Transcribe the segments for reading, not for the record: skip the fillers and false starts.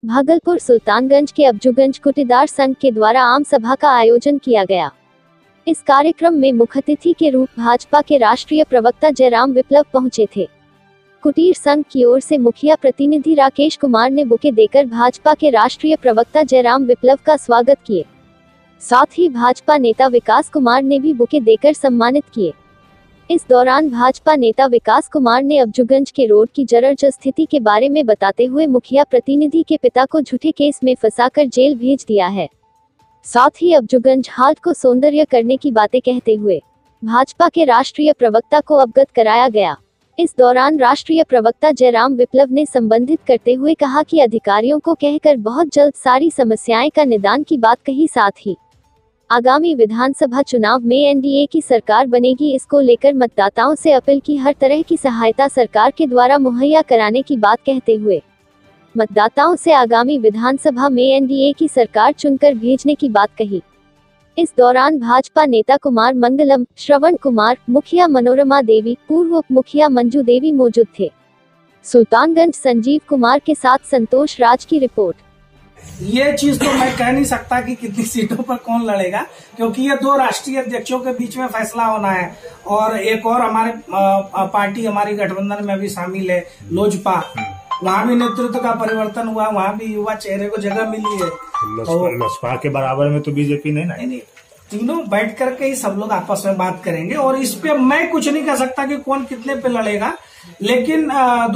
भागलपुर सुल्तानगंज के अब्जूगंज कुटीदार संघ के द्वारा आम सभा का आयोजन किया गया। इस कार्यक्रम में मुख्य अतिथि के रूप भाजपा के राष्ट्रीय प्रवक्ता जयराम विप्लव पहुंचे थे। कुटीर संघ की ओर से मुखिया प्रतिनिधि राकेश कुमार ने बुके देकर भाजपा के राष्ट्रीय प्रवक्ता जयराम विप्लव का स्वागत किए। साथ ही भाजपा नेता विकास कुमार ने भी बुके देकर सम्मानित किए। इस दौरान भाजपा नेता विकास कुमार ने अब्जूगंज के रोड की जर्जर स्थिति के बारे में बताते हुए मुखिया प्रतिनिधि के पिता को झूठे केस में फंसाकर जेल भेज दिया है। साथ ही अब्जूगंज हाट को सौंदर्य करने की बातें कहते हुए भाजपा के राष्ट्रीय प्रवक्ता को अवगत कराया गया। इस दौरान राष्ट्रीय प्रवक्ता जयराम विप्लव ने संबोधित करते हुए कहा कि अधिकारियों को कहकर बहुत जल्द सारी समस्याएं का निदान की बात कही। साथ ही आगामी विधानसभा चुनाव में एनडीए की सरकार बनेगी, इसको लेकर मतदाताओं से अपील की हर तरह की सहायता सरकार के द्वारा मुहैया कराने की बात कहते हुए मतदाताओं से आगामी विधानसभा में एनडीए की सरकार चुनकर भेजने की बात कही। इस दौरान भाजपा नेता कुमार मंगलम, श्रवण कुमार, मुखिया मनोरमा देवी, पूर्व उप मुखिया मंजू देवी मौजूद थे। सुल्तानगंज संजीव कुमार के साथ संतोष राज की रिपोर्ट। ये चीज तो मैं कह नहीं सकता कि कितनी सीटों पर कौन लड़ेगा, क्योंकि ये दो राष्ट्रीय अध्यक्षों के बीच में फैसला होना है। और एक और हमारे पार्टी हमारी गठबंधन में भी शामिल है, लोजपा। वहाँ भी नेतृत्व का परिवर्तन हुआ, वहाँ भी युवा चेहरे को जगह मिली है। लोजपा के बराबर में तो बीजेपी नहीं। तीनों बैठ करके ही सब लोग आपस में बात करेंगे और इस पे मैं कुछ नहीं कह सकता कि कौन कितने पे लड़ेगा, लेकिन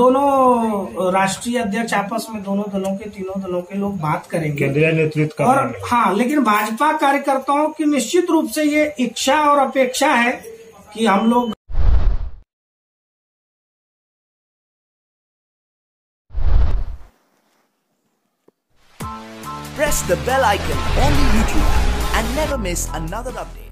दोनों राष्ट्रीय अध्यक्ष आपस में तीनों दलों के लोग बात करेंगे, केंद्रीय नेतृत्व का। और हाँ, लेकिन भाजपा कार्यकर्ताओं की निश्चित रूप से ये इच्छा और अपेक्षा है कि हम लोग press the bell icon on the YouTube app and never miss another update.